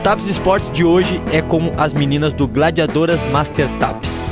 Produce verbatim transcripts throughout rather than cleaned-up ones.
Taps Esportes de hoje é com as meninas do Gladiadoras Master Taps.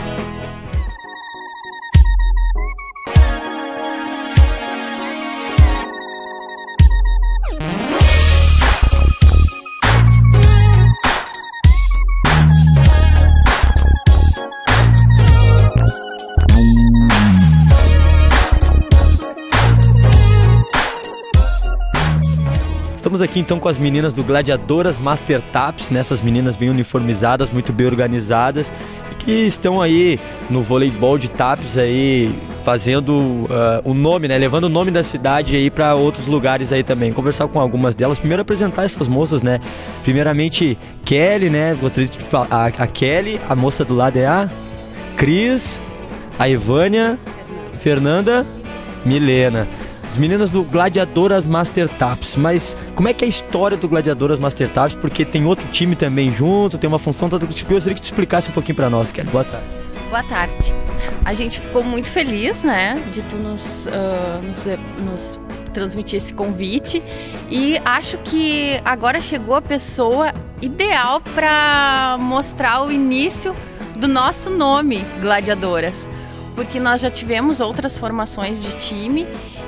Estamos aqui então com as meninas do Gladiadoras Master Taps, né? Essas meninas bem uniformizadas, muito bem organizadas e que estão aí no voleibol de Taps aí fazendo uh, o nome, né? Levando o nome da cidade aí para outros lugares aí também. Conversar com algumas delas, primeiro apresentar essas moças, né? Primeiramente Kelly, né? Gostaria de falar a, a Kelly, a moça do lado é a Cris, a Evânia, Fernanda, Milena. As meninas do Gladiadoras Master Taps, mas como é que é a história do Gladiadoras Master Taps? Porque tem outro time também junto, tem uma função, eu gostaria que tu explicasse um pouquinho pra nós, Kelly. Boa tarde. Boa tarde. A gente ficou muito feliz, né, de tu nos, uh, nos, nos transmitir esse convite e acho que agora chegou a pessoa ideal para mostrar o início do nosso nome, Gladiadoras, porque nós já tivemos outras formações de time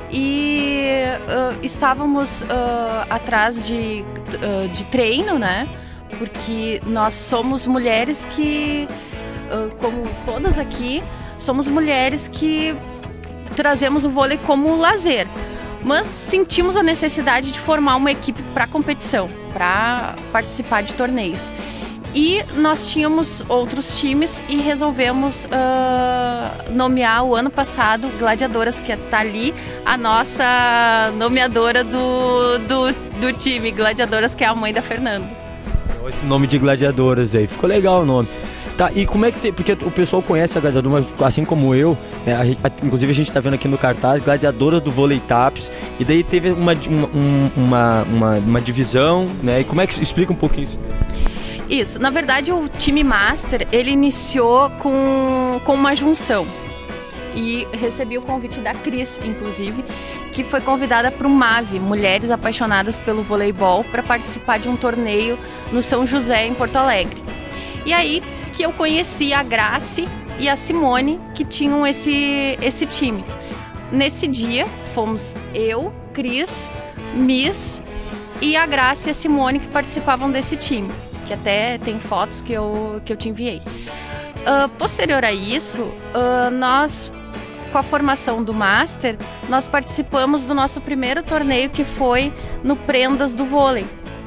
e uh, estávamos uh, atrás de, uh, de treino, né? Porque nós somos mulheres que, uh, como todas aqui, somos mulheres que trazemos o vôlei como lazer. Mas sentimos a necessidade de formar uma equipe para competição, para participar de torneios. E nós tínhamos outros times e resolvemos uh, nomear o ano passado Gladiadoras, que está ali a nossa nomeadora do, do, do time, Gladiadoras, que é a mãe da Fernanda. Esse nome de Gladiadoras aí, ficou legal o nome. Tá, e como é que tem, porque o pessoal conhece a Gladiadora, assim como eu, né, a gente, inclusive a gente está vendo aqui no cartaz, Gladiadoras do Vôlei Taps, e daí teve uma, uma, uma, uma, uma divisão, né, e como é que explica um pouquinho isso? Isso, na verdade o time Master, ele iniciou com, com uma junção e recebi o convite da Cris, inclusive, que foi convidada para o MAV, Mulheres Apaixonadas pelo Voleibol, para participar de um torneio no São José, em Porto Alegre. E aí que eu conheci a Grace e a Simone, que tinham esse, esse time. Nesse dia, fomos eu, Cris, Miss e a Grace e a Simone que participavam desse time, que até tem fotos que eu, que eu te enviei. Uh, posterior a isso, uh, nós, com a formação do Master, nós participamos do nosso primeiro torneio, que foi no Prendas do Vôlei.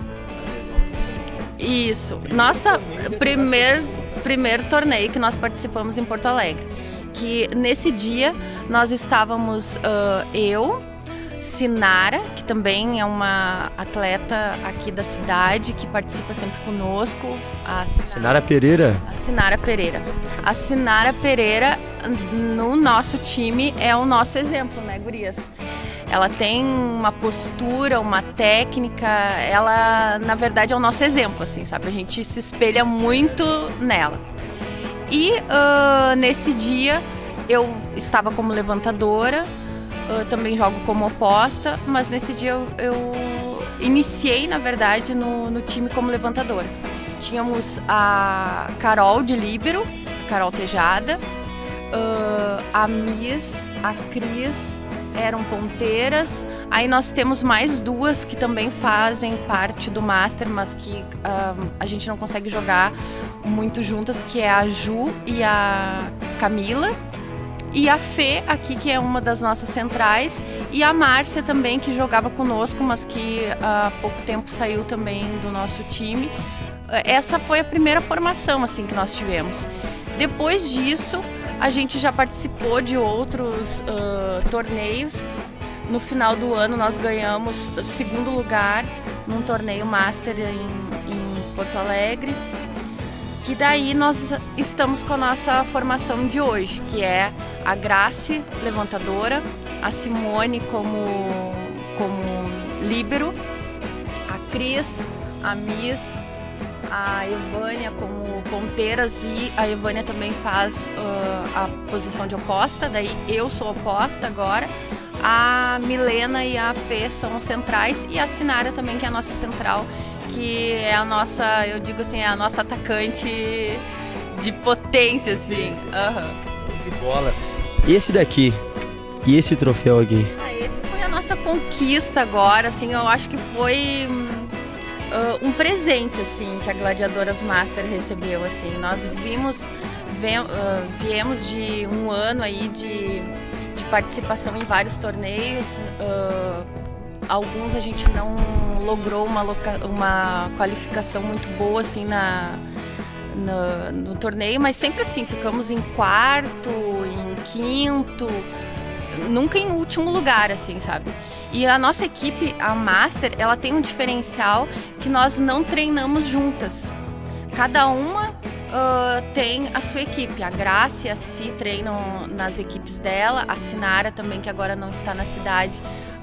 Isso, nossa primeiro, primeiro torneio que nós participamos em Porto Alegre. Que nesse dia nós estávamos, uh, eu, Sinara, que também é uma atleta aqui da cidade, que participa sempre conosco. A Sinara, Sinara Pereira? A Sinara Pereira. A Sinara Pereira, no nosso time, é o nosso exemplo, né, gurias? Ela tem uma postura, uma técnica, ela, na verdade, é o nosso exemplo, assim, sabe? A gente se espelha muito nela. E uh, nesse dia, eu estava como levantadora, eu também jogo como oposta, mas nesse dia eu, eu iniciei, na verdade, no, no time como levantadora. Tínhamos a Carol de líbero, a Carol Tejada, uh, a Miss, a Cris, eram ponteiras. Aí nós temos mais duas que também fazem parte do Master, mas que uh, a gente não consegue jogar muito juntas, que é a Ju e a Camila. E a Fê aqui, que é uma das nossas centrais, e a Márcia também, que jogava conosco, mas que há pouco tempo saiu também do nosso time. Essa foi a primeira formação assim que nós tivemos. Depois disso, a gente já participou de outros uh, torneios. No final do ano nós ganhamos segundo lugar num torneio Master em, em Porto Alegre. Que daí nós estamos com a nossa formação de hoje, que é a Grace, levantadora, a Simone como, como líbero, a Cris, a Miss, a Evânia como ponteiras, e a Evânia também faz uh, a posição de oposta, daí eu sou oposta agora. A Milena e a Fê são centrais, e a Sinara também, que é a nossa central, que é a nossa, eu digo assim, é a nossa atacante de potência, assim. Uhum. De bola. E esse daqui? E esse troféu aqui? Ah, esse foi a nossa conquista agora, assim, eu acho que foi uh, um presente, assim, que a Gladiadoras Master recebeu, assim. Nós vimos, vem, uh, viemos de um ano aí de, de participação em vários torneios, uh, alguns a gente não logrou uma, loca, uma qualificação muito boa, assim, na... No, no torneio, mas sempre assim, ficamos em quarto, em quinto, nunca em último lugar, assim, sabe? E a nossa equipe, a Master, ela tem um diferencial que nós não treinamos juntas. Cada uma uh, tem a sua equipe. A Graça e a Si treinam nas equipes dela, a Sinara também, que agora não está na cidade,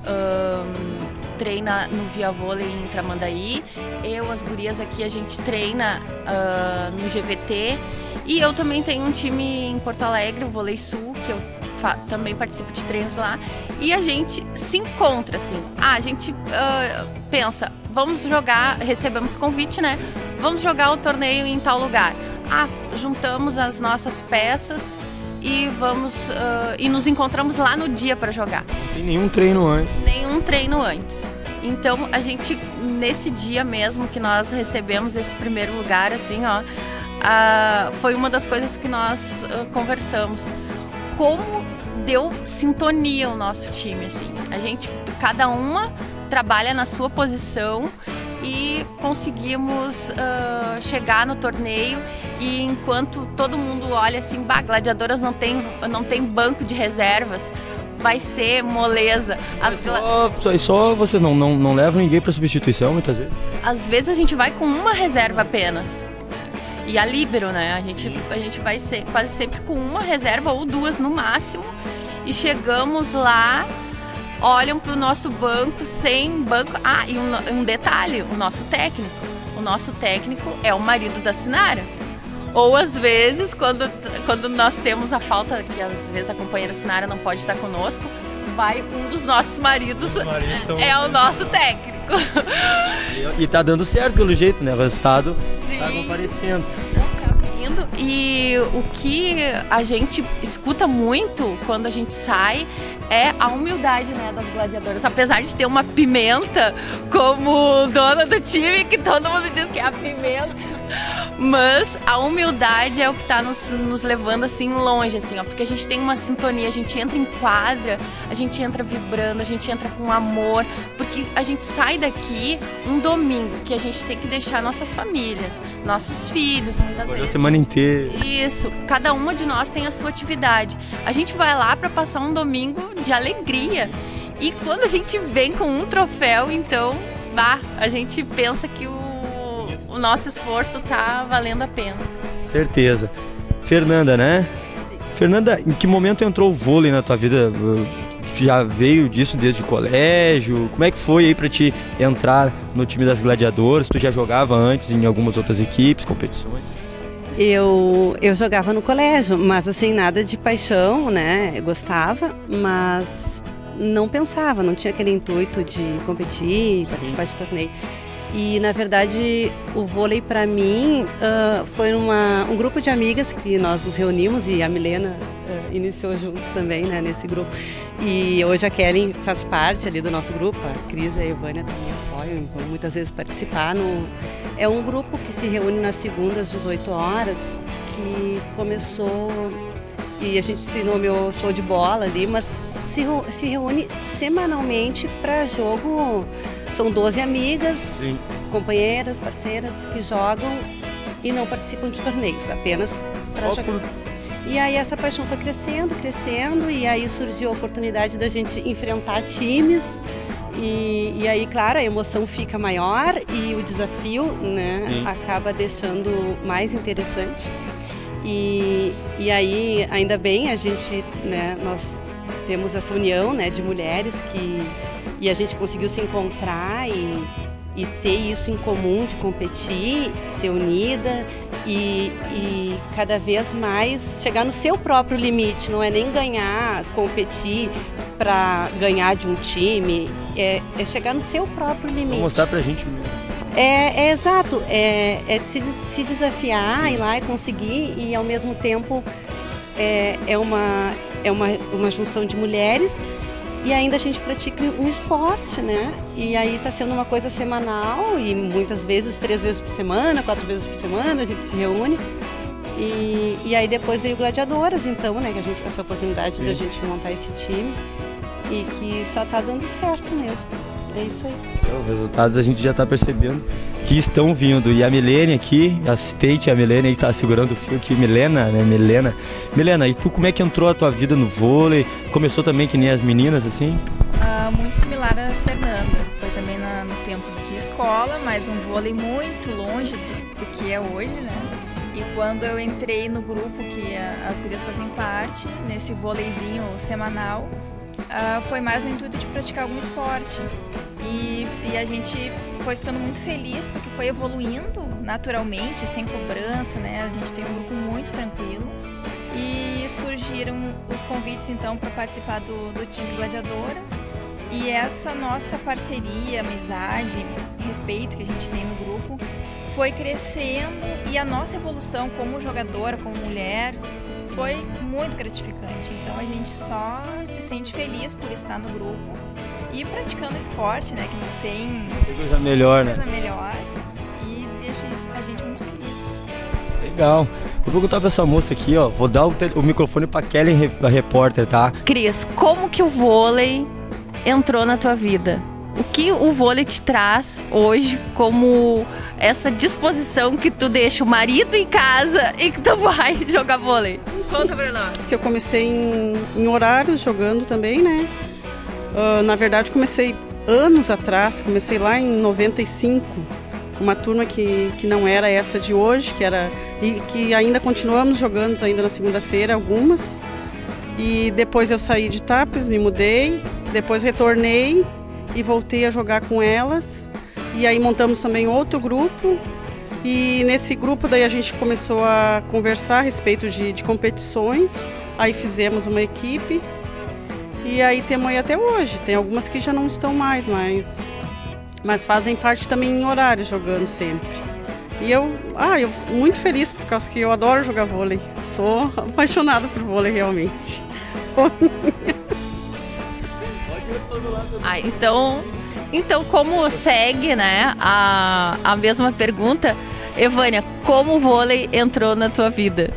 uh, treina no Via Vôlei em Tramandaí. Eu, as gurias aqui, a gente treina uh, no G V T. E eu também tenho um time em Porto Alegre, o Vôlei Sul, que eu também participo de treinos lá. E a gente se encontra, assim. Ah, a gente uh, pensa, vamos jogar, recebemos convite, né? Vamos jogar o torneio em tal lugar. Ah, juntamos as nossas peças e vamos uh, e nos encontramos lá no dia para jogar. Não tem nenhum treino antes. Nenhum treino antes. Então a gente, nesse dia mesmo que nós recebemos esse primeiro lugar, assim, ó, uh, foi uma das coisas que nós uh, conversamos. Como deu sintonia o nosso time, assim. A gente, cada uma trabalha na sua posição e conseguimos uh, chegar no torneio. E enquanto todo mundo olha assim, bah, Gladiadoras não tem, não tem banco de reservas, vai ser moleza. As só, só, só vocês não, não, não levam ninguém para substituição, muitas vezes? Às vezes a gente vai com uma reserva apenas. E a líbero, né? A gente, a gente vai ser, quase sempre com uma reserva ou duas no máximo. E chegamos lá, olham para o nosso banco sem banco. Ah, e um, um detalhe, o nosso técnico. O nosso técnico é o marido da Sinara. Ou às vezes, quando, quando nós temos a falta, que às vezes a companheira Sinara não pode estar conosco, vai um dos nossos maridos, são... é o nosso técnico. E, e tá dando certo pelo jeito, né? O resultado Sim. tá comparecendo. E o que a gente escuta muito quando a gente sai é a humildade, né, das gladiadoras. Apesar de ter uma pimenta como dona do time, que todo mundo diz que é a pimenta, mas a humildade é o que está nos, nos levando assim longe, assim, ó, porque a gente tem uma sintonia, a gente entra em quadra, a gente entra vibrando, a gente entra com amor, porque a gente sai daqui um domingo que a gente tem que deixar nossas famílias, nossos filhos, muitas Olha vezes. A semana inteira. Isso, cada uma de nós tem a sua atividade. A gente vai lá para passar um domingo de alegria. E quando a gente vem com um troféu, então, bah, a gente pensa que o, o nosso esforço tá valendo a pena. Certeza. Fernanda, né? Sim. Fernanda, em que momento entrou o vôlei na tua vida? Já veio disso desde o colégio? Como é que foi aí pra te entrar no time das Gladiadoras? Tu já jogava antes em algumas outras equipes, competições? Eu, eu jogava no colégio, mas assim, nada de paixão, né? Eu gostava, mas não pensava, não tinha aquele intuito de competir, participar de torneio. E, na verdade, o vôlei para mim uh, foi uma, um grupo de amigas que nós nos reunimos e a Milena uh, iniciou junto também, né, nesse grupo. E hoje a Kelly faz parte ali do nosso grupo, a Cris e a Evânia também apoiam e vão muitas vezes participar. No... É um grupo que se reúne nas segundas, às dezoito horas, que começou e a gente se nomeou show de bola ali, mas se, se reúne semanalmente para jogo. São doze amigas, Sim. companheiras, parceiras que jogam e não participam de torneios, apenas para jogar. Por... E aí essa paixão foi crescendo, crescendo, e aí surgiu a oportunidade da gente enfrentar times. E, e aí, claro, a emoção fica maior e o desafio, né, acaba deixando mais interessante. E, e aí, ainda bem, a gente, né, nós temos essa união, né, de mulheres que e a gente conseguiu se encontrar e, e ter isso em comum, de competir, ser unida e, e cada vez mais chegar no seu próprio limite. Não é nem ganhar, competir para ganhar de um time, é, é chegar no seu próprio limite. Vou mostrar pra gente mesmo. É, é exato, é, é se, se desafiar, ir lá e conseguir, e ao mesmo tempo é, é, uma, é uma, uma junção de mulheres e ainda a gente pratica um esporte, né? E aí está sendo uma coisa semanal e muitas vezes, três vezes por semana, quatro vezes por semana, a gente se reúne. E, e aí depois veio Gladiadoras, então, né? Que a gente tem essa oportunidade Sim. da gente montar esse time e que só está dando certo mesmo. É isso aí. Os resultados a gente já está percebendo que estão vindo. E a Milene aqui, assistente, a Milene aí tá segurando o fio aqui, Milena, né? Milena. Milena, e tu como é que entrou a tua vida no vôlei? Começou também que nem as meninas, assim? Ah, muito similar a Fernanda. Foi também na, no tempo de escola, mas um vôlei muito longe do, do que é hoje, né? E quando eu entrei no grupo que a, as gurias fazem parte, nesse vôleizinho semanal, uh, foi mais no intuito de praticar algum esporte. E, e a gente foi ficando muito feliz porque foi evoluindo naturalmente, sem cobrança, né? A gente tem um grupo muito tranquilo. E surgiram os convites então para participar do, do time Gladiadoras. E essa nossa parceria, amizade, respeito que a gente tem no grupo foi crescendo e a nossa evolução como jogadora, como mulher, foi muito gratificante. Então a gente só se sente feliz por estar no grupo e praticando esporte, né? Que não tem, tem coisa melhor, coisa né? melhor e deixa a gente muito feliz. Legal. Vou perguntar pra essa moça aqui, ó. Vou dar o, o microfone pra Kelly, a repórter, tá? Cris, como que o vôlei entrou na tua vida? O que o vôlei te traz hoje como essa disposição que tu deixa o marido em casa e que tu vai jogar vôlei? Conta pra nós. Que eu comecei em, em horários jogando também, né? Uh, na verdade, comecei anos atrás, comecei lá em noventa e cinco, uma turma que, que não era essa de hoje, que era e que ainda continuamos jogando ainda na segunda-feira, algumas. E depois eu saí de Tapes, me mudei, depois retornei e voltei a jogar com elas. E aí montamos também outro grupo. E nesse grupo daí a gente começou a conversar a respeito de, de competições. Aí fizemos uma equipe. E aí temos aí até hoje. Tem algumas que já não estão mais, mas, mas fazem parte também em horário, jogando sempre. E eu, ah, eu muito feliz por causa que eu adoro jogar vôlei. Sou apaixonada por vôlei realmente. Ah, então, então como segue, né, a, a mesma pergunta, Evânia, como o vôlei entrou na tua vida?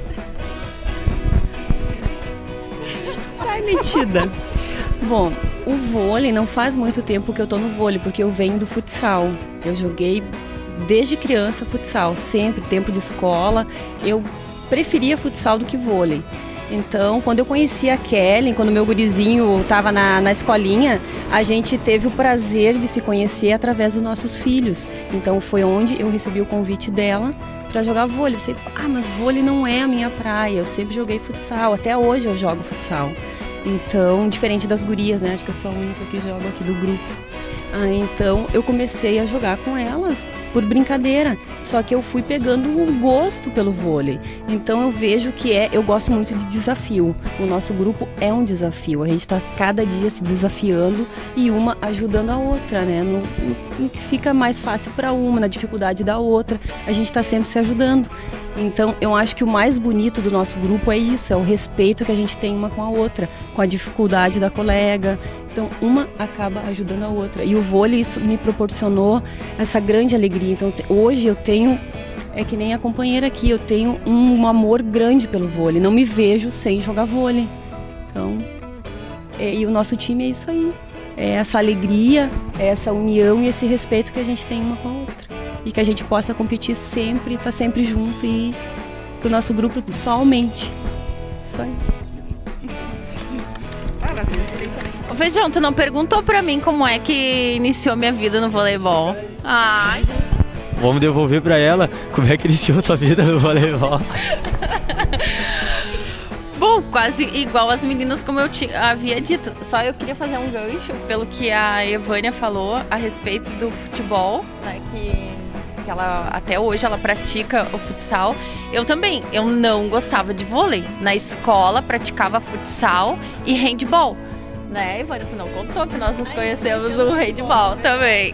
Sai metida. Bom, o vôlei não faz muito tempo que eu tô no vôlei, porque eu venho do futsal. Eu joguei desde criança futsal, sempre, tempo de escola. Eu preferia futsal do que vôlei. Então, quando eu conheci a Kelly, quando meu gurizinho estava na, na escolinha, a gente teve o prazer de se conhecer através dos nossos filhos. Então, foi onde eu recebi o convite dela para jogar vôlei. Eu pensei, ah, mas vôlei não é a minha praia, eu sempre joguei futsal, até hoje eu jogo futsal. Então, diferente das gurias, né? Acho que eu sou a única que joga aqui do grupo. Ah, então, eu comecei a jogar com elas por brincadeira, só que eu fui pegando um gosto pelo vôlei. Então eu vejo que é, eu gosto muito de desafio. O nosso grupo é um desafio, a gente está cada dia se desafiando e uma ajudando a outra, né? No, no, no que fica mais fácil para uma, na dificuldade da outra, a gente está sempre se ajudando. Então eu acho que o mais bonito do nosso grupo é isso, é o respeito que a gente tem uma com a outra, com a dificuldade da colega. Então uma acaba ajudando a outra. E o vôlei, isso me proporcionou essa grande alegria. Então hoje eu tenho, é que nem a companheira aqui, eu tenho um, um amor grande pelo vôlei. Não me vejo sem jogar vôlei. Então, é, e o nosso time é isso aí. É essa alegria, é essa união e esse respeito que a gente tem uma com a outra. E que a gente possa competir sempre, estar tá sempre junto e que o nosso grupo só aumente. Isso aí. Feijão, tu não perguntou pra mim como é que iniciou minha vida no voleibol. Ai. Vamos devolver pra ela como é que iniciou a tua vida no voleibol. Bom, quase igual as meninas como eu tinha, havia dito. Só eu queria fazer um gancho pelo que a Evânia falou a respeito do futebol, né, que, que ela até hoje ela pratica o futsal. Eu também, eu não gostava de vôlei. Na escola praticava futsal e handball. Né, Ivone, tu não contou que nós nos conhecemos no handball também.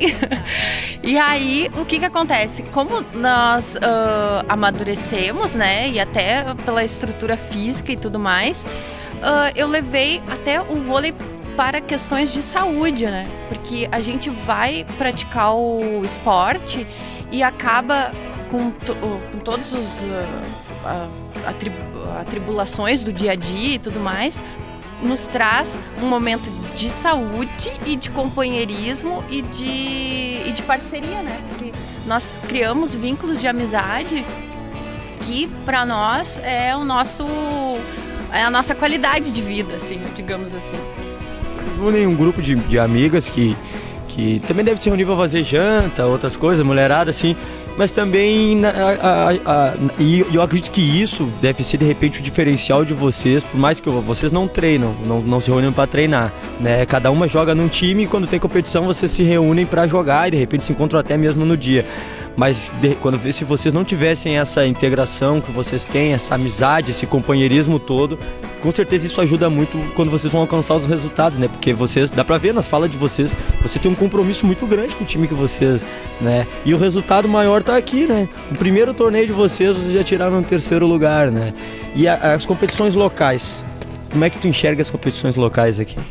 E aí, o que que acontece? Como nós uh, amadurecemos, né, e até pela estrutura física e tudo mais, uh, eu levei até o vôlei para questões de saúde, né? Porque a gente vai praticar o esporte e acaba com, to, com todos os uh, atrib atribulações do dia a dia e tudo mais, nos traz um momento de saúde e de companheirismo e de, e de parceria, né? Porque nós criamos vínculos de amizade que para nós é o nosso é a nossa qualidade de vida, assim, digamos assim. Vocês unem um grupo de, de amigas que, que também deve se reunir para fazer janta, outras coisas, mulherada, assim, mas também, a, a, a, e eu acredito que isso deve ser de repente o diferencial de vocês, por mais que vocês não treinam, não, não se reúnem para treinar, né? Cada uma joga num time e quando tem competição vocês se reúnem para jogar e de repente se encontram até mesmo no dia. Mas de, quando, se vocês não tivessem essa integração que vocês têm, essa amizade, esse companheirismo todo, com certeza isso ajuda muito quando vocês vão alcançar os resultados, né? Porque vocês, dá pra ver nas falas de vocês, você tem um compromisso muito grande com o time que vocês, né? E o resultado maior tá aqui, né? O primeiro torneio de vocês, vocês já tiraram no terceiro lugar, né? E a, as competições locais, como é que tu enxerga as competições locais aqui?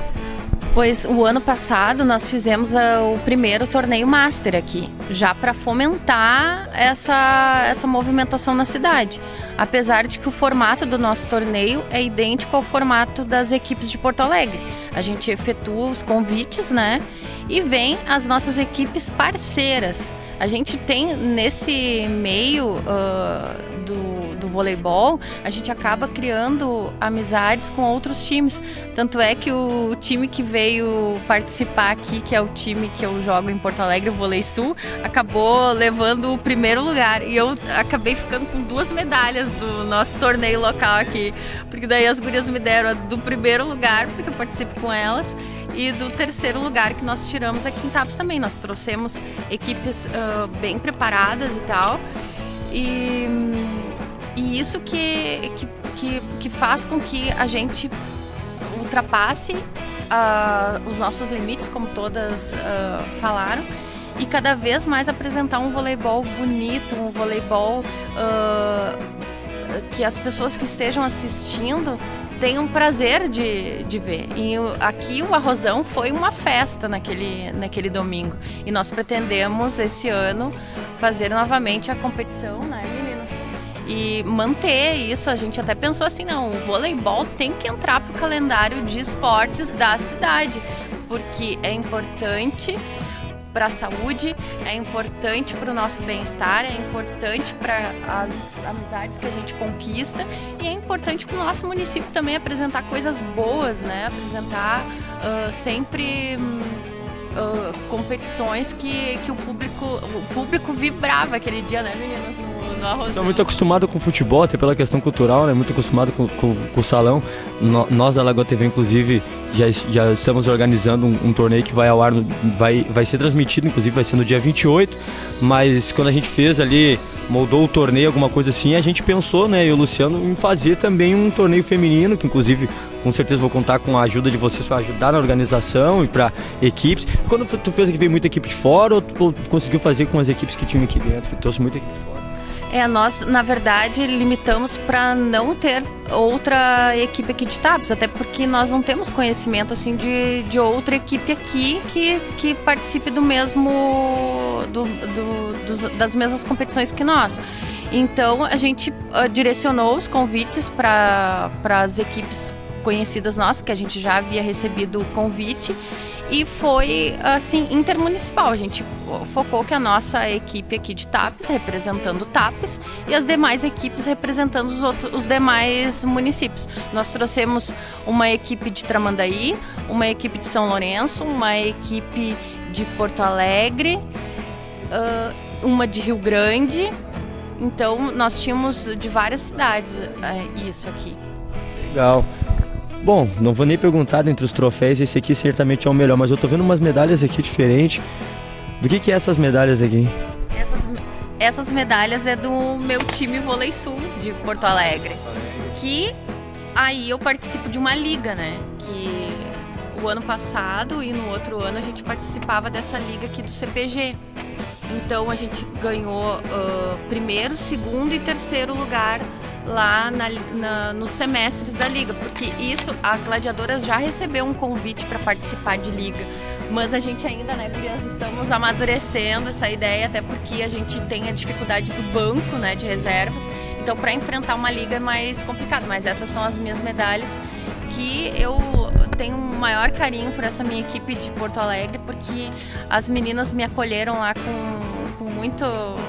Pois o ano passado nós fizemos uh, o primeiro torneio Master aqui, já para fomentar essa, essa movimentação na cidade. Apesar de que o formato do nosso torneio é idêntico ao formato das equipes de Porto Alegre. A gente efetua os convites, né? E vem as nossas equipes parceiras. A gente tem nesse meio uh, do, do voleibol, a gente acaba criando amizades com outros times. Tanto é que o time que veio participar aqui, que é o time que eu jogo em Porto Alegre, o Vôlei Sul, acabou levando o primeiro lugar. E eu acabei ficando com duas medalhas do nosso torneio local aqui. Porque daí as gurias me deram a do primeiro lugar, porque eu participo com elas, e do terceiro lugar que nós tiramos aqui em Tapes também. Nós trouxemos equipes uh, bem preparadas e tal. E, e isso que, que, que, que faz com que a gente ultrapasse uh, os nossos limites, como todas uh, falaram, e cada vez mais apresentar um voleibol bonito, um voleibol uh, que as pessoas que estejam assistindo tenham prazer de, de ver. E aqui o Arrozão foi uma festa naquele, naquele domingo. E nós pretendemos esse ano fazer novamente a competição, né, meninas? E manter isso. A gente até pensou assim, não, o voleibol tem que entrar para o calendário de esportes da cidade, porque é importante para a saúde, é importante para o nosso bem-estar, é importante para as amizades que a gente conquista e é importante para o nosso município também apresentar coisas boas, né? Apresentar uh, sempre uh, competições que, que o público, o público vibrava aquele dia, né, meninas? No, no Arrozão. Estou muito acostumado com futebol, até pela questão cultural, né? Muito acostumado com, com, com o salão. No, nós da Lagoa T V, inclusive, já, já estamos organizando um, um torneio que vai ao ar, no, vai, vai ser transmitido, inclusive vai ser no dia vinte e oito, mas quando a gente fez ali, moldou o torneio, alguma coisa assim, a gente pensou, né, e o Luciano, em fazer também um torneio feminino, que inclusive, com certeza vou contar com a ajuda de vocês para ajudar na organização e para equipes. Quando tu fez aqui, veio muita equipe de fora ou tu conseguiu fazer com as equipes que tinham aqui dentro, que trouxe muita equipe de fora? É, nós, na verdade, limitamos para não ter outra equipe aqui de Tapes, até porque nós não temos conhecimento, assim, de, de outra equipe aqui que, que participe do mesmo, do, do, dos, das mesmas competições que nós. Então, a gente uh, direcionou os convites para as equipes conhecidas nossas, que a gente já havia recebido o convite, e foi, assim, intermunicipal. A gente focou que a nossa equipe aqui de Tapes, representando Tapes, e as demais equipes representando os, outros, os demais municípios. Nós trouxemos uma equipe de Tramandaí, uma equipe de São Lourenço, uma equipe de Porto Alegre, uh, uma de Rio Grande. Então, nós tínhamos de várias cidades uh, isso aqui. Legal. Bom, não vou nem perguntar dentre os troféus, esse aqui certamente é o melhor, mas eu tô vendo umas medalhas aqui diferentes. Do que que é essas medalhas aqui? Essas, essas medalhas é do meu time Vôlei Sul, de Porto Alegre. Que aí eu participo de uma liga, né? Que o ano passado e no outro ano a gente participava dessa liga aqui do C P G. Então a gente ganhou uh, primeiro, segundo e terceiro lugar lá na, na, nos semestres da liga, porque isso, a Gladiadoras já recebeu um convite para participar de liga, mas a gente ainda, né, gurias, estamos amadurecendo essa ideia, até porque a gente tem a dificuldade do banco, né, de reservas, então para enfrentar uma liga é mais complicado, mas essas são as minhas medalhas, que eu tenho um maior carinho por essa minha equipe de Porto Alegre, porque as meninas me acolheram lá com, com muito...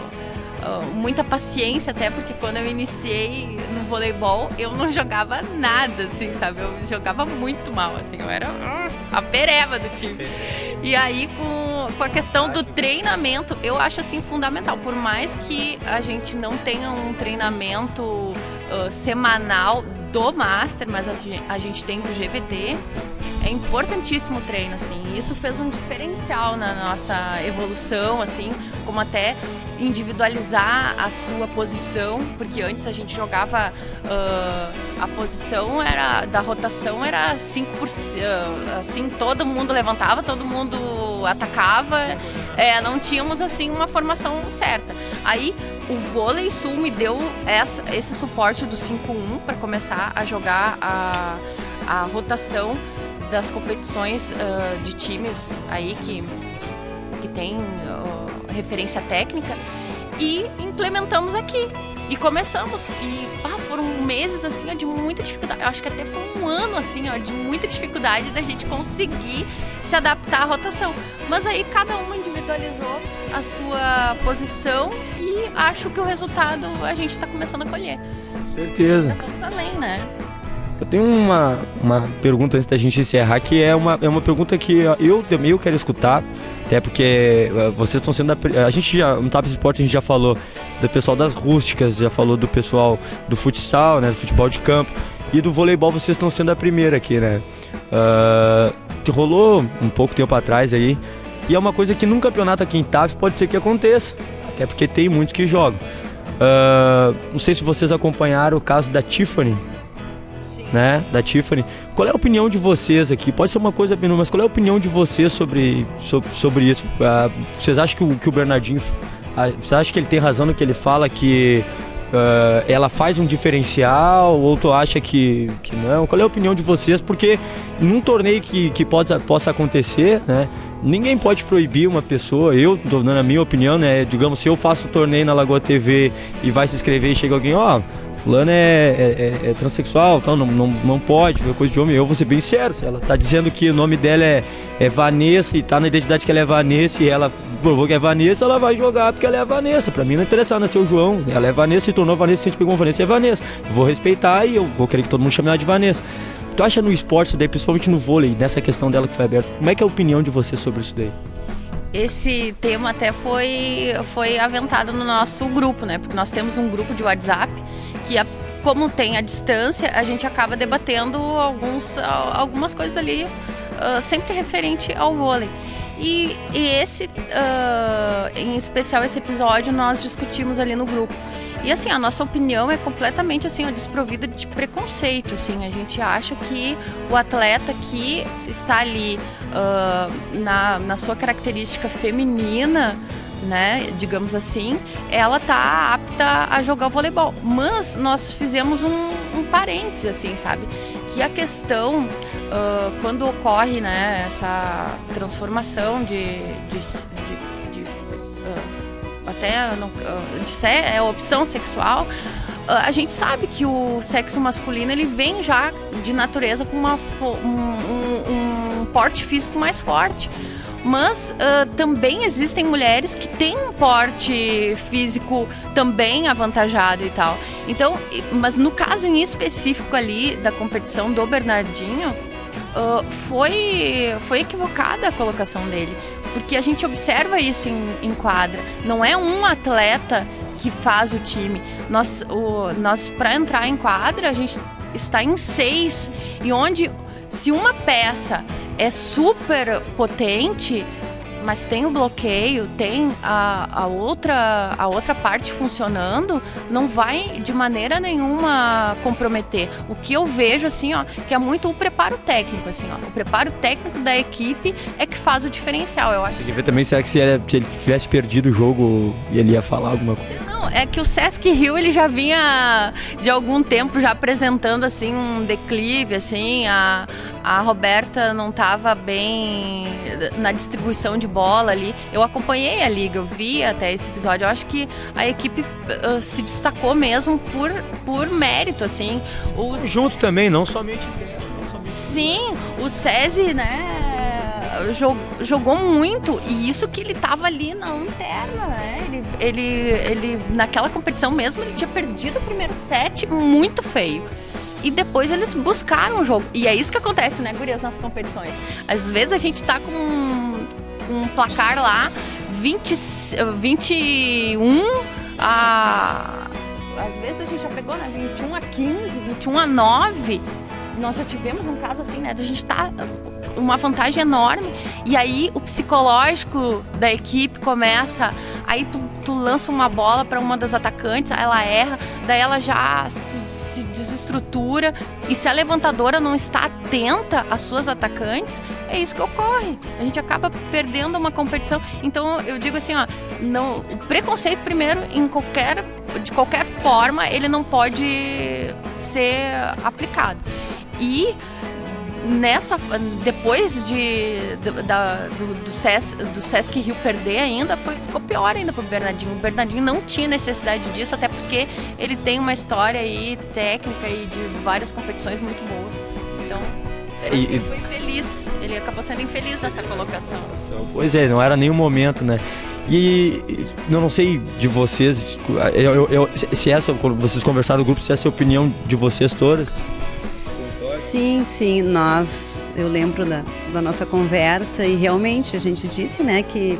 Uh, muita paciência, até porque quando eu iniciei no voleibol eu não jogava nada, assim, sabe? Eu jogava muito mal, assim, eu era uh, a pereba do time. E aí com, com a questão do treinamento, eu acho assim fundamental, por mais que a gente não tenha um treinamento uh, semanal do Master, mas a gente, a gente tem do G V T, é importantíssimo o treino, assim, isso fez um diferencial na nossa evolução, assim, como até individualizar a sua posição, porque antes a gente jogava, uh, a posição era, da rotação era cinco por cento, uh, assim, todo mundo levantava, todo mundo atacava, é, não tínhamos assim uma formação certa. Aí o Vôlei Sul me deu essa, esse suporte do cinco um para começar a jogar a, a rotação das competições uh, de times aí que, que tem uh, referência técnica, e implementamos aqui e começamos, e ah, foram meses assim, ó, de muita dificuldade, acho que até foi um ano assim, ó, de muita dificuldade da gente conseguir se adaptar à rotação, mas aí cada uma individualizou a sua posição e acho que o resultado a gente está começando a colher. Certeza. Vamos além, né? Eu tenho uma, uma pergunta antes da gente encerrar, que é uma, é uma pergunta que eu também quero escutar, até porque vocês estão sendo... A, a gente já, no Taps Esporte, a gente já falou do pessoal das rústicas, já falou do pessoal do futsal, né, do futebol de campo, e do voleibol vocês estão sendo a primeira aqui, né? Uh, que rolou um pouco tempo atrás aí, e é uma coisa que num campeonato aqui em Taps pode ser que aconteça, até porque tem muitos que jogam. Uh, não sei se vocês acompanharam o caso da Tiffany, né, da Tiffany. Qual é a opinião de vocês aqui? Pode ser uma coisa bem, mas qual é a opinião de vocês sobre, sobre, sobre isso? Uh, vocês acham que o, que o Bernardinho, uh, vocês acham que ele tem razão no que ele fala, que uh, ela faz um diferencial, ou tu acha que, que não? Qual é a opinião de vocês? Porque num torneio que, que pode, possa acontecer, né, ninguém pode proibir uma pessoa, eu tô dando a minha opinião, né, digamos, se eu faço um torneio na Lagoa T V e vai se inscrever e chega alguém, ó, oh, fulano é, é, é transexual, então não, não, não pode, é coisa de homem. Eu vou ser bem sério, ela tá dizendo que o nome dela é, é Vanessa e tá na identidade que ela é Vanessa, e ela provou que é Vanessa, ela vai jogar porque ela é a Vanessa. Pra mim não interessa, ela nasceu João, ela é Vanessa, se tornou Vanessa, se a gente pegou uma Vanessa, é Vanessa. Vou respeitar e eu vou querer que todo mundo chame ela de Vanessa. Tu acha no esporte, daí, principalmente no vôlei, nessa questão dela que foi aberta, como é que é a opinião de você sobre isso daí? Esse tema até foi, foi aventado no nosso grupo, né? Porque nós temos um grupo de WhatsApp que, a, como tem a distância, a gente acaba debatendo alguns, algumas coisas ali, uh, sempre referente ao vôlei. E, e esse, uh, em especial esse episódio, nós discutimos ali no grupo. E assim, a nossa opinião é completamente assim, ó, desprovida de preconceito, assim. A gente acha que o atleta que está ali uh, na, na sua característica feminina, né, digamos assim, ela tá apta a jogar o voleibol. Mas nós fizemos um, um parênteses, assim, sabe? Que a questão, uh, quando ocorre, né, essa transformação de... de, de, de uh, até não, uh, de ser, é opção sexual, uh, a gente sabe que o sexo masculino ele vem já de natureza com uma, um, um, um porte físico mais forte. Mas uh, também existem mulheres que têm um porte físico também avantajado e tal. Então, mas no caso em específico ali da competição do Bernardinho, uh, foi, foi equivocada a colocação dele. Porque a gente observa isso em, em quadra. Não é um atleta que faz o time. Nós, o, nós para entrar em quadra, a gente está em seis. E onde, se uma peça é super potente, mas tem o bloqueio, tem a, a, outra, a outra parte funcionando, não vai de maneira nenhuma comprometer. O que eu vejo, assim, ó, que é muito o preparo técnico, assim, ó. O preparo técnico da equipe é que faz o diferencial, eu acho. Você quer ver também, será que se ele, se ele tivesse perdido o jogo, ele ia falar alguma coisa? Não, é que o Sesc Rio, ele já vinha de algum tempo já apresentando, assim, um declive, assim, a, a Roberta não estava bem na distribuição de bola ali. Eu acompanhei a liga, eu vi até esse episódio, eu acho que a equipe uh, se destacou mesmo por, por mérito, assim. Os... Junto também, não somente dela. Sim, o SESI, né, jogou muito, e isso que ele tava ali na lanterna, né, ele, ele, ele, naquela competição mesmo, ele tinha perdido o primeiro set muito feio. E depois eles buscaram o jogo. E é isso que acontece, né, gurias, nas competições. Às vezes a gente tá com um, um placar lá, vinte, vinte e um a... Às vezes a gente já pegou, né, vinte e um a quinze, vinte e um a nove. Nós já tivemos um caso assim, né, de a gente tá uma vantagem enorme, e aí o psicológico da equipe começa, aí tu, tu lança uma bola para uma das atacantes, ela erra, daí ela já se, se desestrutura, e se a levantadora não está atenta às suas atacantes, é isso que ocorre, a gente acaba perdendo uma competição. Então eu digo assim, ó, não, o preconceito primeiro, em qualquer, de qualquer forma, ele não pode ser aplicado. E nessa, depois de, da, do, do, Ses, do Sesc Rio perder ainda, foi, ficou pior ainda pro Bernardinho. O Bernardinho não tinha necessidade disso, até porque ele tem uma história aí técnica e de várias competições muito boas. Então, e, ele foi infeliz, ele acabou sendo infeliz nessa colocação. Pois é, não era nenhum momento, né? E eu não sei de vocês, eu, eu, eu, se essa, quando vocês conversaram no grupo, se essa é a opinião de vocês todas. Sim, sim, nós, eu lembro da, da nossa conversa e realmente a gente disse, né, que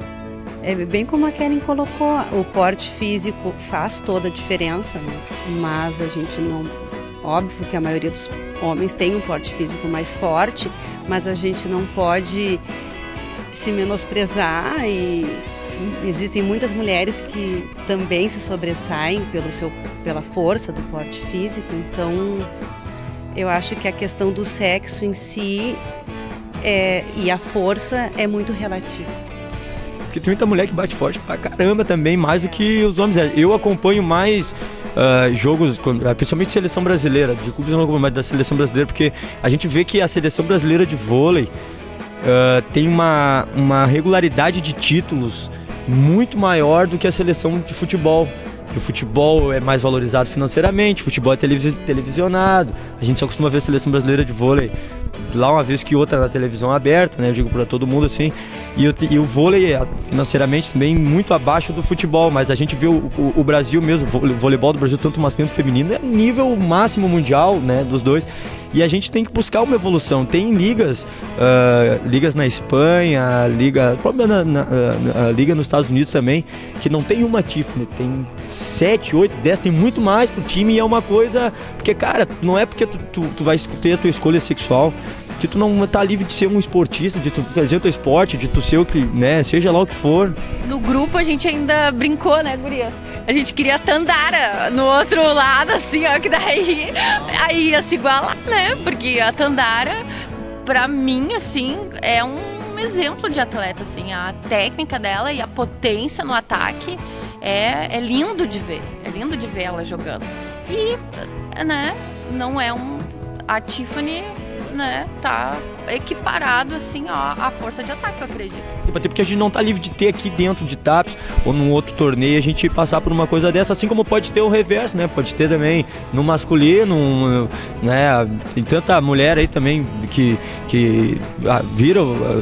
é bem como a Keren colocou, o porte físico faz toda a diferença, né? Mas a gente não, óbvio que a maioria dos homens tem um porte físico mais forte, mas a gente não pode se menosprezar, e existem muitas mulheres que também se sobressaem pelo seu, pela força do porte físico, então eu acho que a questão do sexo em si é, e a força é muito relativa. Porque tem muita mulher que bate forte pra caramba também, mais do que os homens. Eu acompanho mais uh, jogos, principalmente seleção brasileira, de clubes eu não acompanho mais da seleção brasileira, porque a gente vê que a seleção brasileira de vôlei uh, tem uma, uma regularidade de títulos muito maior do que a seleção de futebol. O futebol é mais valorizado financeiramente, o futebol é televis televisionado, a gente só costuma ver a seleção brasileira de vôlei lá uma vez que outra na televisão aberta, né? Eu digo para todo mundo assim, e, eu, e o vôlei é financeiramente também muito abaixo do futebol, mas a gente vê o, o, o Brasil mesmo, o voleibol do Brasil, tanto masculino quanto feminino, é nível máximo mundial, né, dos dois. E a gente tem que buscar uma evolução. Tem ligas, uh, ligas na Espanha, liga, na, na, na, liga nos Estados Unidos também, que não tem uma Tiffany, tem sete, oito, dez, tem muito mais pro time, e é uma coisa, porque cara, não é porque tu, tu, tu vai ter a tua escolha sexual que tu não tá livre de ser um esportista, de tu fazer o teu esporte, de tu ser o que, né, seja lá o que for. No grupo a gente ainda brincou, né, gurias? A gente queria a Tandara no outro lado, assim, ó, que daí aí ia se igualar, né? Porque a Tandara, pra mim, assim, é um exemplo de atleta, assim, a técnica dela e a potência no ataque é, é lindo de ver, é lindo de ver ela jogando. E, né, não é um... A Tiffany, né, tá equiparado, assim, ó, a força de ataque, eu acredito. Até porque a gente não tá livre de ter aqui dentro de TAPS ou num outro torneio a gente passar por uma coisa dessa, assim como pode ter o reverso, né? Pode ter também no masculino, né? Tem tanta mulher aí também que, que vira,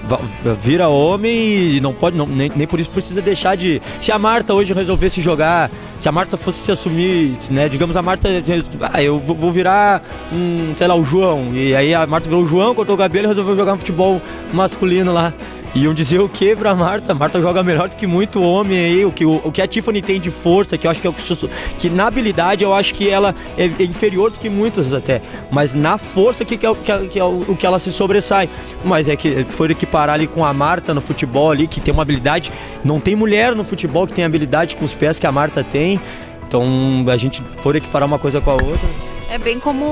vira homem e não pode, não, nem, nem por isso precisa deixar de... Se a Marta hoje resolvesse jogar, se a Marta fosse se assumir, né? Digamos a Marta, ah, eu vou virar um, sei lá, o João, e aí a Marta virou o João, cortou o cabelo e resolveu jogar um futebol masculino lá. Iam dizer o que pra Marta? Marta joga melhor do que muito homem aí, o que, o, o que a Tiffany tem de força, que eu acho que é o que, que na habilidade eu acho que ela é, é inferior do que muitas até, mas na força que, que, é, que, é, que é o que ela se sobressai. Mas é que foi equiparar ali com a Marta no futebol ali, que tem uma habilidade, não tem mulher no futebol que tem habilidade com os pés que a Marta tem, então a gente for equiparar uma coisa com a outra. É bem como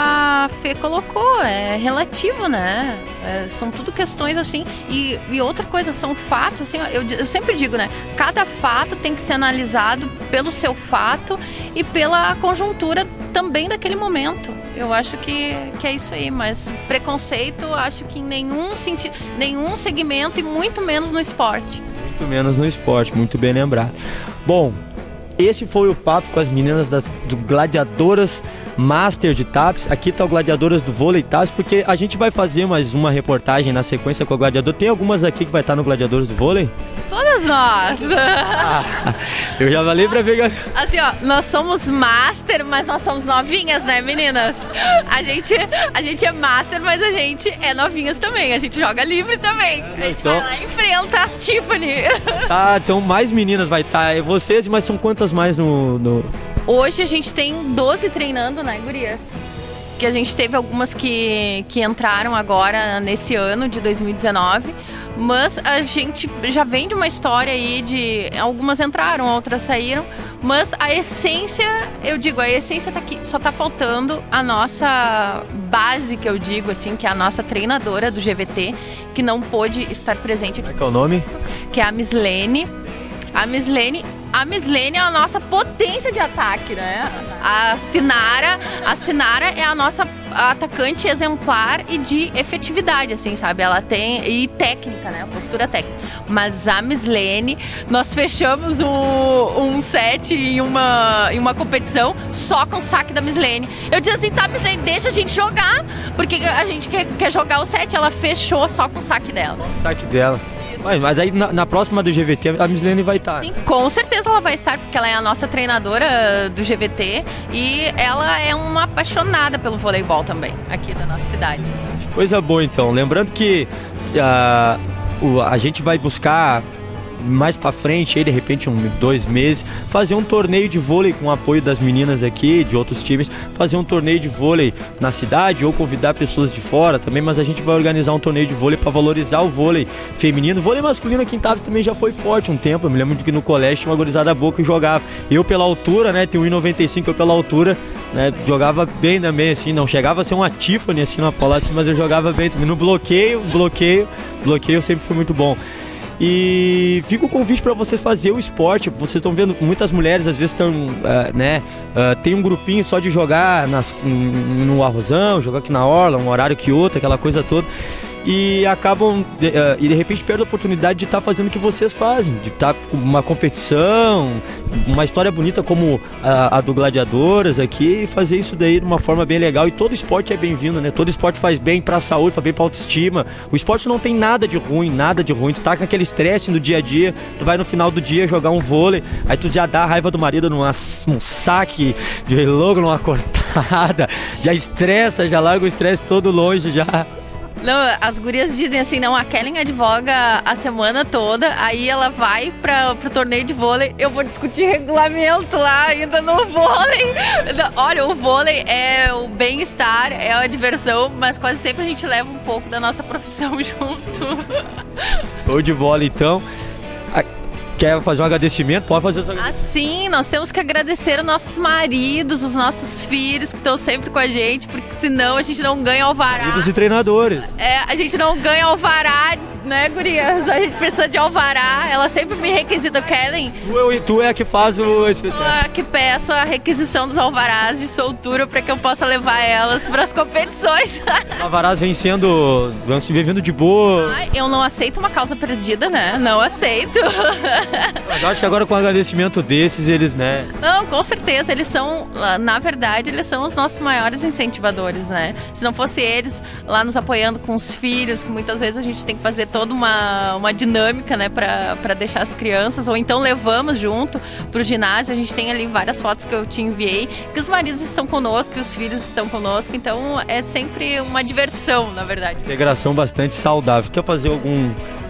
a Fê colocou, é relativo, né? É, são tudo questões assim. E, e outra coisa, são fatos, assim, eu, eu sempre digo, né? Cada fato tem que ser analisado pelo seu fato e pela conjuntura também daquele momento. Eu acho que, que é isso aí, mas preconceito, acho que em nenhum sentido, nenhum segmento e muito menos no esporte. Muito menos no esporte, muito bem lembrado. Bom, esse foi o papo com as meninas das do Gladiadoras Master de TAPS. Aqui tá o Gladiadoras do Vôlei TAPS, porque a gente vai fazer mais uma reportagem na sequência com o Gladiador. Tem algumas aqui que vai estar no Gladiadores do Vôlei? Todas nós! Ah, eu já falei pra ver. Assim, ó, nós somos Master, mas nós somos novinhas, né, meninas? A gente, a gente é Master, mas a gente é novinhas também. A gente joga livre também. A gente então... vai lá e enfrenta as Tiffany. Tá, então mais meninas vai estar. É vocês, mas são quantas mais no... no... Hoje a gente tem doze treinando, né, gurias? Que a gente teve algumas que, que entraram agora nesse ano de dois mil e dezenove, mas a gente já vem de uma história aí de... Algumas entraram, outras saíram, mas a essência, eu digo, a essência tá aqui, só tá faltando a nossa base, que eu digo assim, que é a nossa treinadora do G V T, que não pôde estar presente aqui. Como é que é o nome? Que é a Mislene. A Mislene... A Mislene é a nossa potência de ataque, né? A Sinara, a Sinara é a nossa atacante exemplar e de efetividade, assim, sabe? Ela tem... E técnica, né? Postura técnica. Mas a Mislene, nós fechamos um, um set em uma, em uma competição só com o saque da Mislene. Eu disse assim, tá, Mislene, deixa a gente jogar, porque a gente quer, quer jogar o set. Ela fechou só com o saque dela. O saque dela. Mas, mas aí na, na próxima do G V T a Mislene vai estar. Sim, com certeza ela vai estar, porque ela é a nossa treinadora do G V T e ela é uma apaixonada pelo voleibol também, aqui da nossa cidade. Coisa boa então. Lembrando que uh, o, a gente vai buscar mais pra frente, aí, de repente, um, dois meses, fazer um torneio de vôlei com o apoio das meninas aqui, de outros times, fazer um torneio de vôlei na cidade ou convidar pessoas de fora também, mas a gente vai organizar um torneio de vôlei para valorizar o vôlei feminino. O vôlei masculino aqui em Taves também já foi forte um tempo, eu me lembro de que no colégio tinha uma gurizada boa que jogava. Eu pela altura, né, tenho um e noventa e cinco, eu pela altura, né, jogava bem também, assim, não chegava a ser uma Tiffany, assim, uma bola assim, mas eu jogava bem também. No bloqueio, bloqueio, bloqueio sempre foi muito bom. E fica o convite para vocês fazer o esporte. Vocês estão vendo muitas mulheres às vezes estão, uh, né, uh, tem um grupinho só de jogar nas, no arrozão, jogar aqui na orla, um horário que outro, aquela coisa toda. E acabam, uh, e de repente perdem a oportunidade de estar tá fazendo o que vocês fazem, de estar tá com uma competição, uma história bonita como a, a do Gladiadoras aqui, e fazer isso daí de uma forma bem legal. E todo esporte é bem-vindo, né? Todo esporte faz bem pra saúde, faz bem pra autoestima. O esporte não tem nada de ruim, nada de ruim. Tu tá com aquele estresse no dia a dia, tu vai no final do dia jogar um vôlei, aí tu já dá a raiva do marido numa, num saque, de logo numa cortada, já estressa, já larga o estresse todo longe, já... Não, as gurias dizem assim, não, a Kellen advoga a semana toda, aí ela vai para pro torneio de vôlei, eu vou discutir regulamento lá ainda no vôlei. Olha, o vôlei é o bem-estar, é a diversão, mas quase sempre a gente leva um pouco da nossa profissão junto. Show de bola, então. Quer fazer um agradecimento? Pode fazer esse agradecimento. Ah, sim, nós temos que agradecer os nossos maridos, os nossos filhos que estão sempre com a gente, porque senão a gente não ganha alvará. Maridos e treinadores. É, a gente não ganha alvará, né, gurias? A gente precisa de alvará. Ela sempre me requisita, Kellen. Tu, tu é a que faz o... Eu sou a que peço a requisição dos alvarás de soltura para que eu possa levar elas para as competições. Os alvarás vêm sendo... vão se vivendo de boa. Ai, eu não aceito uma causa perdida, né? Não aceito. Mas eu acho que agora com um agradecimento desses, eles, né? Não, com certeza, eles são, na verdade, eles são os nossos maiores incentivadores, né? Se não fosse eles lá nos apoiando com os filhos, que muitas vezes a gente tem que fazer toda uma, uma dinâmica, né, pra, pra deixar as crianças, ou então levamos junto pro ginásio, a gente tem ali várias fotos que eu te enviei, que os maridos estão conosco, que os filhos estão conosco, então é sempre uma diversão, na verdade. Integração bastante saudável. Quer fazer algum...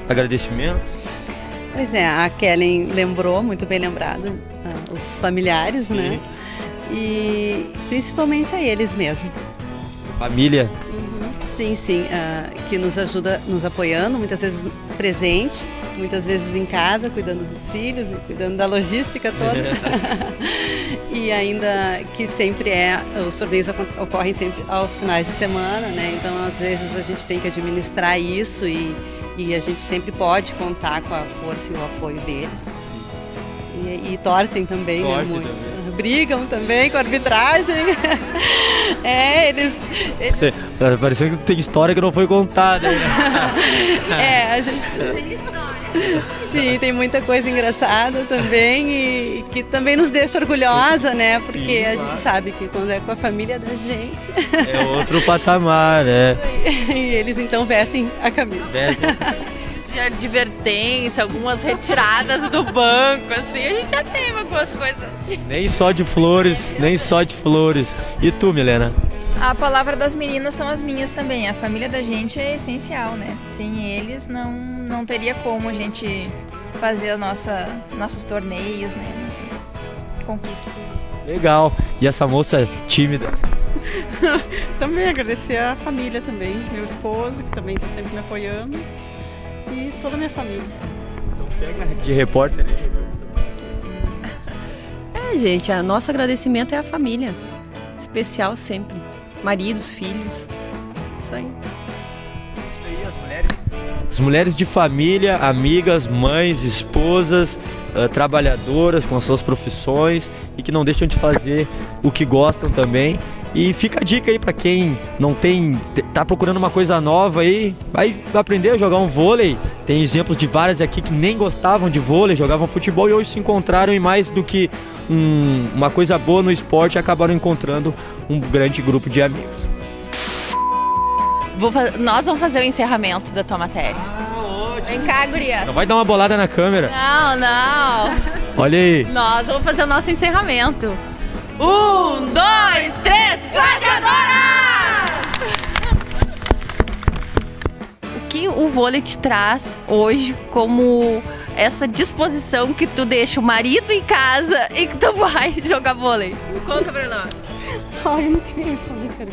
agradecimentos? Pois é, a Kellen lembrou, muito bem lembrado, uh, os familiares, Sim. né? E principalmente a eles mesmo. Família? Sim, sim, uh, que nos ajuda, nos apoiando, muitas vezes presente, muitas vezes em casa, cuidando dos filhos, e cuidando da logística toda. E ainda que sempre é, os torneios ocorrem sempre aos finais de semana, né? Então às vezes a gente tem que administrar isso e, e a gente sempre pode contar com a força e o apoio deles. E, e torcem também, Torce né? Muito. Também. Brigam também com a arbitragem. É, eles... eles... Você, parecendo que tem história que não foi contada. Né? É, a gente... Tem história. Sim, tem muita coisa engraçada também e que também nos deixa orgulhosa, né? Porque Sim, a claro. gente sabe que quando é com a família da gente... É outro patamar, né? E eles então vestem a camisa. Vestem. De advertência, algumas retiradas do banco, assim, a gente já tem algumas coisas assim. Nem só de flores, nem só de flores. E tu, Milena? A palavra das meninas são as minhas também. A família da gente é essencial, né? Sem eles não, não teria como a gente fazer a nossa, nossos torneios, né? Nossas conquistas. Legal. E essa moça tímida? Também agradecer a família também, meu esposo, que também está sempre me apoiando. E toda a minha família. Então pega de repórter. É, gente, o nosso agradecimento é a família. Especial sempre. Maridos, filhos. Isso aí. Isso aí, as mulheres. As mulheres de família, amigas, mães, esposas, uh, trabalhadoras com as suas profissões e que não deixam de fazer o que gostam também. E fica a dica aí pra quem não tem, tá procurando uma coisa nova aí, vai aprender a jogar um vôlei. Tem exemplos de várias aqui que nem gostavam de vôlei, jogavam futebol e hoje se encontraram em mais do que um, uma coisa boa no esporte, acabaram encontrando um grande grupo de amigos. Vou Nós vamos fazer o encerramento da tua matéria. Ah, ótimo. Vem cá, guria. Não vai dar uma bolada na câmera. Não, não. Olha aí. Nós vamos fazer o nosso encerramento. Um, dois, três, gladiadoras! O que o vôlei te traz hoje como essa disposição que tu deixa o marido em casa e que tu vai jogar vôlei? Conta pra nós. Ai, eu não queria falar, cara.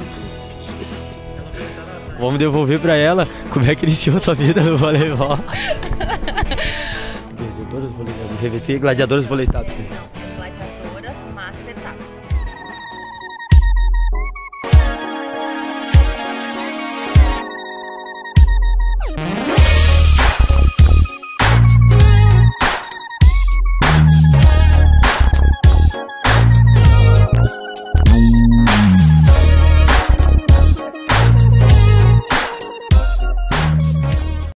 Vamos devolver pra ela como é que iniciou a tua vida no voleibol. Gladiadoras, vôlei, G V T, gladiadoras, vôlei, tá?